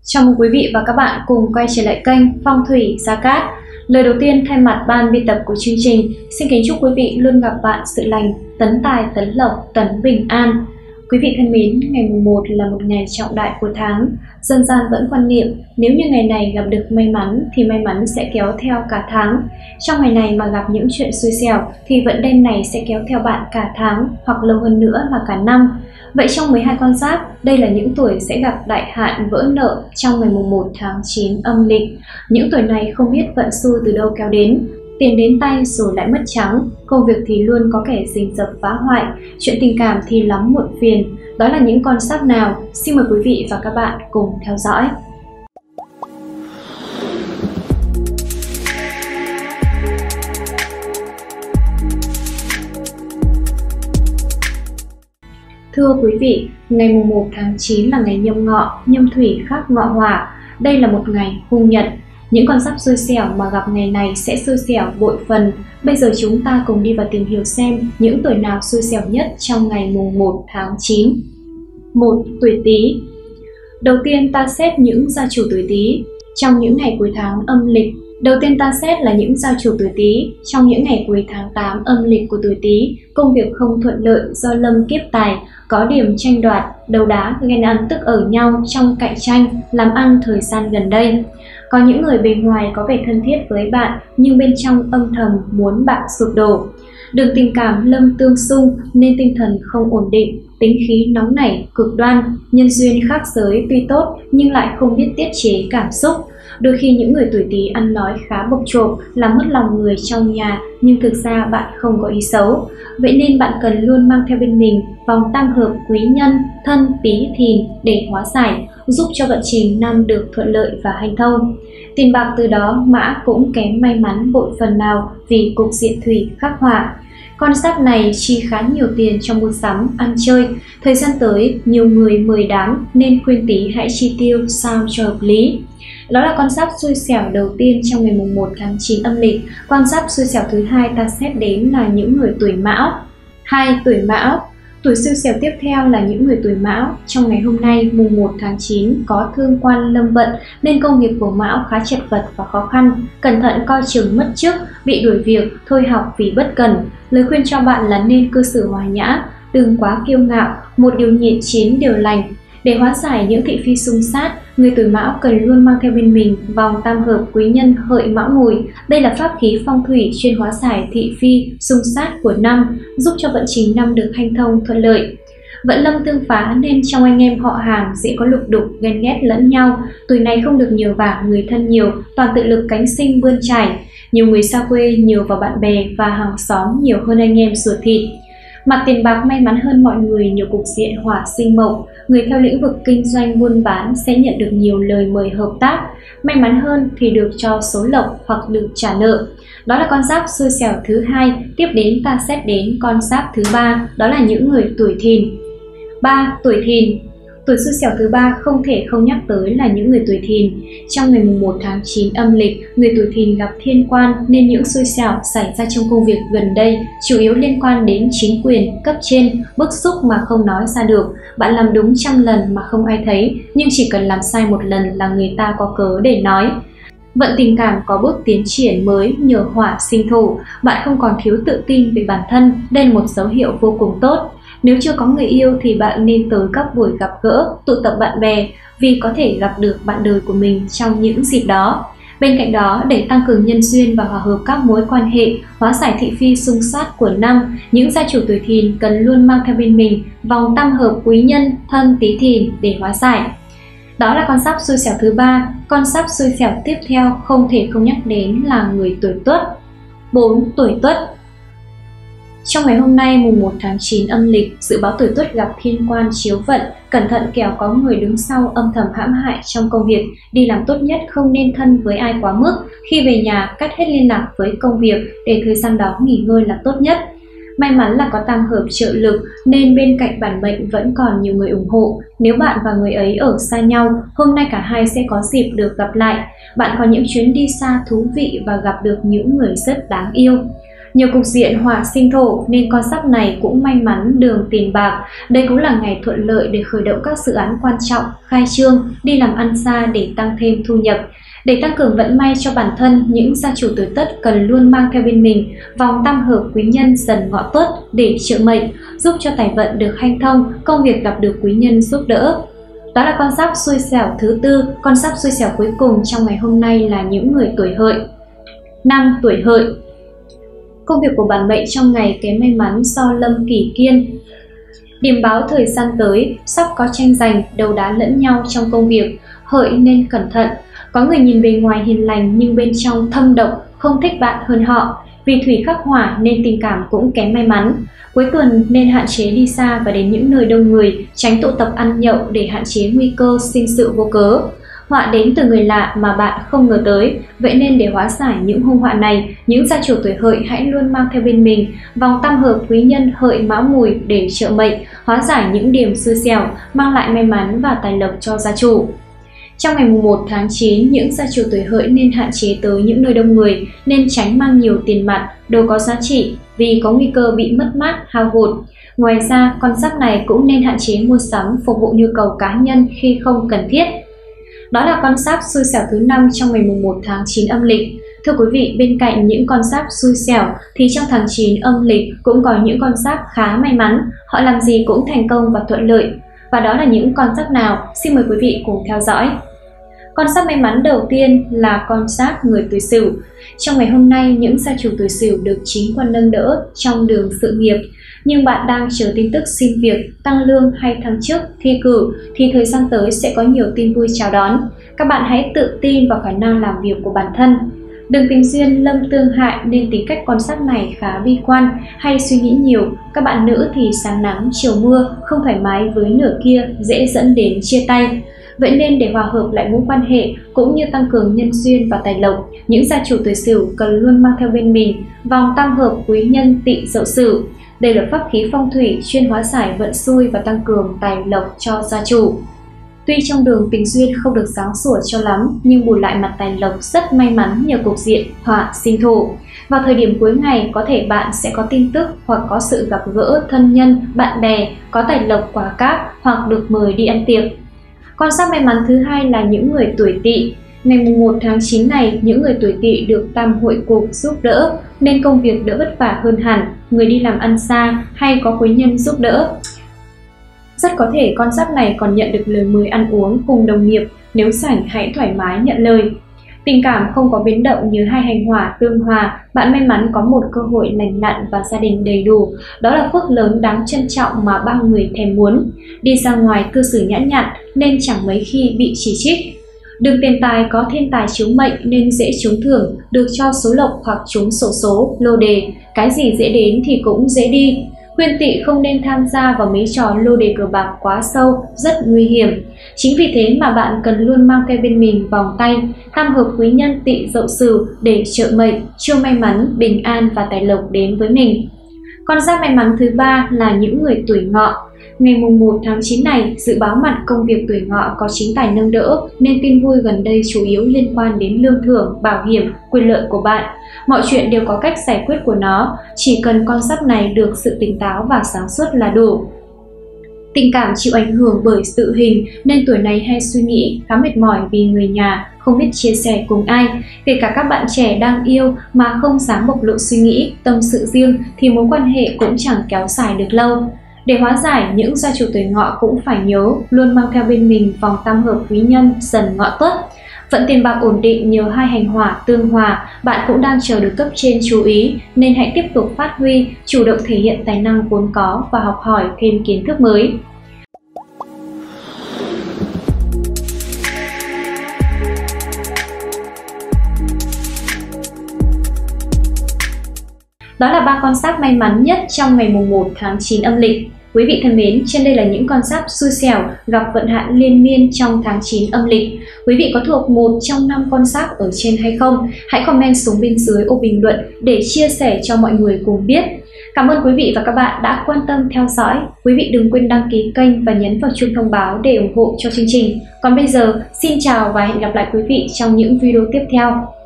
Chào mừng quý vị và các bạn cùng quay trở lại kênh Phong thủy Gia Cát. Lời đầu tiên thay mặt ban biên tập của chương trình, xin kính chúc quý vị luôn gặp bạn sự lành, tấn tài, tấn lộc, tấn bình an. Quý vị thân mến, ngày mùng 1 là một ngày trọng đại của tháng. Dân gian vẫn quan niệm nếu như ngày này gặp được may mắn thì may mắn sẽ kéo theo cả tháng. Trong ngày này mà gặp những chuyện xui xẻo thì vận đen này sẽ kéo theo bạn cả tháng hoặc lâu hơn nữa là cả năm. Vậy trong 12 con giáp, đây là những tuổi sẽ gặp đại hạn vỡ nợ trong ngày mùng 1 tháng 9 âm lịch. Những tuổi này không biết vận xui từ đâu kéo đến, tiền đến tay rồi lại mất trắng, công việc thì luôn có kẻ rình rập phá hoại, chuyện tình cảm thì lắm muộn phiền. Đó là những con giáp nào? Xin mời quý vị và các bạn cùng theo dõi. Thưa quý vị, ngày mùng 1 tháng 9 là ngày nhâm ngọ, nhâm thủy khắc ngọ hỏa. Đây là một ngày hung nhật. Những con giáp xui xẻo mà gặp ngày này sẽ xui xẻo bội phần. Bây giờ chúng ta cùng đi vào tìm hiểu xem những tuổi nào xui xẻo nhất trong ngày mùng 1 tháng 9. 1. Tuổi Tý. Đầu tiên ta xét những gia chủ tuổi Tý. Trong những ngày cuối tháng âm lịch, trong những ngày cuối tháng 8 âm lịch của tuổi Tý, công việc không thuận lợi do lâm kiếp tài, có điểm tranh đoạt, đấu đá, ghen ăn tức ở nhau trong cạnh tranh, làm ăn thời gian gần đây. Có những người bề ngoài có vẻ thân thiết với bạn nhưng bên trong âm thầm muốn bạn sụp đổ. Đường tình cảm lâm tương xung nên tinh thần không ổn định, tính khí nóng nảy, cực đoan, nhân duyên khác giới tuy tốt nhưng lại không biết tiết chế cảm xúc. Đôi khi những người tuổi Tý ăn nói khá bộc trộm, làm mất lòng người trong nhà nhưng thực ra bạn không có ý xấu. Vậy nên bạn cần luôn mang theo bên mình vòng tam hợp quý nhân, thân, tý, thìn để hóa giải, giúp cho vận trình năm được thuận lợi và hanh thông. Tiền bạc từ đó mã cũng kém may mắn bội phần nào vì cục diện thủy khắc họa. Con giáp này chi khá nhiều tiền trong mua sắm, ăn chơi. Thời gian tới, nhiều người mời đám nên khuyên Tý hãy chi tiêu sao cho hợp lý. Đó là con giáp xui xẻo đầu tiên trong ngày mùng 1 tháng 9 âm lịch. Con giáp xui xẻo thứ hai ta xét đến là những người tuổi Mão. 2. Tuổi Mão. Tuổi xui xẻo tiếp theo là những người tuổi Mão. Trong ngày hôm nay mùng 1 tháng 9 có thương quan lâm vận nên công việc của Mão khá chật vật và khó khăn. Cẩn thận coi chừng mất chức, bị đuổi việc, thôi học vì bất cần. Lời khuyên cho bạn là nên cư xử hòa nhã, đừng quá kiêu ngạo, một điều nhịn 9 điều lành. Để hóa giải những thị phi xung sát, người tuổi Mão cần luôn mang theo bên mình vòng tam hợp quý nhân Hợi Mão Mùi. Đây là pháp khí phong thủy chuyên hóa giải thị phi xung sát của năm, giúp cho vận trình năm được hanh thông thuận lợi. Vận lâm tương phá nên trong anh em họ hàng dễ có lục đục, ghen ghét lẫn nhau. Tuổi này không được nhờ vả người thân nhiều, toàn tự lực cánh sinh bươn trải. Nhiều người xa quê nhờ vào bạn bè và hàng xóm nhiều hơn anh em ruột thịt. Mặt tiền bạc may mắn hơn mọi người nhờ cục diện hỏa sinh mộc. Người theo lĩnh vực kinh doanh buôn bán sẽ nhận được nhiều lời mời hợp tác. May mắn hơn thì được cho số lộc hoặc được trả nợ. Đó là con giáp xui xẻo thứ hai. Tiếp đến ta xét đến con giáp thứ ba, đó là những người tuổi Thìn. 3. Tuổi Thìn. Tuổi xui xẻo thứ ba không thể không nhắc tới là những người tuổi Thìn. Trong ngày 1 tháng 9 âm lịch, người tuổi Thìn gặp thiên quan nên những xui xẻo xảy ra trong công việc gần đây chủ yếu liên quan đến chính quyền, cấp trên, bức xúc mà không nói ra được. Bạn làm đúng 100 lần mà không ai thấy, nhưng chỉ cần làm sai một lần là người ta có cớ để nói. Vận tình cảm có bước tiến triển mới nhờ hỏa sinh thổ. Bạn không còn thiếu tự tin về bản thân, đây là một dấu hiệu vô cùng tốt. Nếu chưa có người yêu thì bạn nên tới các buổi gặp gỡ, tụ tập bạn bè vì có thể gặp được bạn đời của mình trong những dịp đó. Bên cạnh đó, để tăng cường nhân duyên và hòa hợp các mối quan hệ, hóa giải thị phi xung sát của năm, những gia chủ tuổi Thìn cần luôn mang theo bên mình vòng tam hợp quý nhân, thân, tý, thìn để hóa giải. Đó là con giáp xui xẻo thứ ba. Con giáp xui xẻo tiếp theo không thể không nhắc đến là người tuổi Tuất. 4. Tuổi Tuất. Trong ngày hôm nay mùng 1 tháng 9 âm lịch, dự báo tuổi Tuất gặp thiên quan chiếu vận, cẩn thận kẻo có người đứng sau âm thầm hãm hại trong công việc. Đi làm tốt nhất không nên thân với ai quá mức, khi về nhà cắt hết liên lạc với công việc để thời gian đó nghỉ ngơi là tốt nhất. May mắn là có tam hợp trợ lực nên bên cạnh bản mệnh vẫn còn nhiều người ủng hộ. Nếu bạn và người ấy ở xa nhau, hôm nay cả hai sẽ có dịp được gặp lại. Bạn có những chuyến đi xa thú vị và gặp được những người rất đáng yêu. Nhờ cục diện hỏa sinh thổ nên con giáp này cũng may mắn đường tiền bạc. Đây cũng là ngày thuận lợi để khởi động các dự án quan trọng, khai trương, đi làm ăn xa để tăng thêm thu nhập. Để tăng cường vận may cho bản thân, những gia chủ tuổi Tất cần luôn mang theo bên mình vòng tam hợp quý nhân Dần Ngọ Tuất để trợ mệnh, giúp cho tài vận được hanh thông, công việc gặp được quý nhân giúp đỡ. Đó là con giáp xui xẻo thứ tư. Con giáp xui xẻo cuối cùng trong ngày hôm nay là những người tuổi Hợi. Năm tuổi Hợi. Công việc của bản mệnh trong ngày kém may mắn do lâm kỷ kiên. Điểm báo thời gian tới sắp có tranh giành, đấu đá lẫn nhau trong công việc. Hợi nên cẩn thận. Có người nhìn bề ngoài hiền lành nhưng bên trong thâm độc, không thích bạn hơn họ. Vì thủy khắc hỏa nên tình cảm cũng kém may mắn. Cuối tuần nên hạn chế đi xa và đến những nơi đông người, tránh tụ tập ăn nhậu để hạn chế nguy cơ sinh sự vô cớ. Họa đến từ người lạ mà bạn không ngờ tới, vậy nên để hóa giải những hung họa này, những gia chủ tuổi Hợi hãy luôn mang theo bên mình vòng tam hợp quý nhân Hợi Mão Mùi để trợ mệnh, hóa giải những điểm xui xẻo, mang lại may mắn và tài lộc cho gia chủ. Trong ngày 1 tháng 9, những gia chủ tuổi Hợi nên hạn chế tới những nơi đông người, nên tránh mang nhiều tiền mặt, đồ có giá trị vì có nguy cơ bị mất mát, hao hụt. Ngoài ra, con giáp này cũng nên hạn chế mua sắm phục vụ nhu cầu cá nhân khi không cần thiết. Đó là con giáp xui xẻo thứ 5 trong ngày 1 tháng 9 âm lịch. Thưa quý vị, bên cạnh những con giáp xui xẻo thì trong tháng 9 âm lịch cũng có những con giáp khá may mắn, họ làm gì cũng thành công và thuận lợi. Và đó là những con giáp nào? Xin mời quý vị cùng theo dõi. Con giáp may mắn đầu tiên là con giáp người tuổi Sửu. Trong ngày hôm nay, những gia chủ tuổi Sửu được chính quan nâng đỡ trong đường sự nghiệp. Nhưng bạn đang chờ tin tức xin việc, tăng lương hay thăng chức, thi cử thì thời gian tới sẽ có nhiều tin vui chào đón. Các bạn hãy tự tin vào khả năng làm việc của bản thân. Đường tình duyên lâm tương hại nên tính cách con giáp này khá bi quan, hay suy nghĩ nhiều. Các bạn nữ thì sáng nắng chiều mưa, không thoải mái với nửa kia, dễ dẫn đến chia tay. Vậy nên để hòa hợp lại mối quan hệ cũng như tăng cường nhân duyên và tài lộc, những gia chủ tuổi Sửu cần luôn mang theo bên mình vòng tam hợp quý nhân Tỵ Dậu Sửu. Đây là pháp khí phong thủy chuyên hóa giải vận xui và tăng cường tài lộc cho gia chủ. Tuy trong đường tình duyên không được sáng sủa cho lắm, nhưng bù lại mặt tài lộc rất may mắn nhờ cục diện hỏa sinh thổ. Vào thời điểm cuối ngày, có thể bạn sẽ có tin tức hoặc có sự gặp gỡ thân nhân, bạn bè, có tài lộc quà cáp hoặc được mời đi ăn tiệc. Con giáp may mắn thứ hai là những người tuổi Tỵ. Ngày 1 tháng 9 này, những người tuổi Tỵ được tam hội cục giúp đỡ nên công việc đỡ vất vả hơn hẳn, người đi làm ăn xa hay có quý nhân giúp đỡ. Rất có thể con giáp này còn nhận được lời mời ăn uống cùng đồng nghiệp, nếu rảnh hãy thoải mái nhận lời. Tình cảm không có biến động như hai hành hỏa tương hòa, bạn may mắn có một cơ hội lành lặn và gia đình đầy đủ. Đó là phước lớn đáng trân trọng mà bao người thèm muốn. Đi ra ngoài cư xử nhã nhặn nên chẳng mấy khi bị chỉ trích. Đường tiền tài có thiên tài chiếu mệnh nên dễ trúng thưởng, được cho số lộc hoặc trúng xổ số, lô đề. Cái gì dễ đến thì cũng dễ đi. Khuyên Tỵ không nên tham gia vào mấy trò lô đề cờ bạc quá sâu, rất nguy hiểm. Chính vì thế mà bạn cần luôn mang theo bên mình vòng tay tam hợp quý nhân Tỵ Dậu Sửu để trợ mệnh, chiêu may mắn, bình an và tài lộc đến với mình. Con giáp may mắn thứ ba là những người tuổi Ngọ. Ngày 1 tháng 9 này, dự báo mặt công việc tuổi Ngọ có chính tài nâng đỡ nên tin vui gần đây chủ yếu liên quan đến lương thưởng, bảo hiểm, quyền lợi của bạn. Mọi chuyện đều có cách giải quyết của nó, chỉ cần con giáp này được sự tỉnh táo và sáng suốt là đủ. Tình cảm chịu ảnh hưởng bởi sự hình nên tuổi này hay suy nghĩ, khá mệt mỏi vì người nhà, không biết chia sẻ cùng ai. Kể cả các bạn trẻ đang yêu mà không dám bộc lộ suy nghĩ, tâm sự riêng thì mối quan hệ cũng chẳng kéo dài được lâu. Để hóa giải, những gia chủ tuổi Ngọ cũng phải nhớ luôn mang theo bên mình vòng tam hợp quý nhân Dần Ngọ Tuất. Vận tiền bạc ổn định nhờ hai hành hỏa tương hòa, bạn cũng đang chờ được cấp trên chú ý nên hãy tiếp tục phát huy, chủ động thể hiện tài năng vốn có và học hỏi thêm kiến thức mới. Đó là 3 con giáp may mắn nhất trong ngày 1 tháng 9 âm lịch. Quý vị thân mến, trên đây là những con giáp xui xẻo gặp vận hạn liên miên trong tháng 9 âm lịch. Quý vị có thuộc một trong 5 con giáp ở trên hay không? Hãy comment xuống bên dưới ô bình luận để chia sẻ cho mọi người cùng biết. Cảm ơn quý vị và các bạn đã quan tâm theo dõi. Quý vị đừng quên đăng ký kênh và nhấn vào chuông thông báo để ủng hộ cho chương trình. Còn bây giờ, xin chào và hẹn gặp lại quý vị trong những video tiếp theo.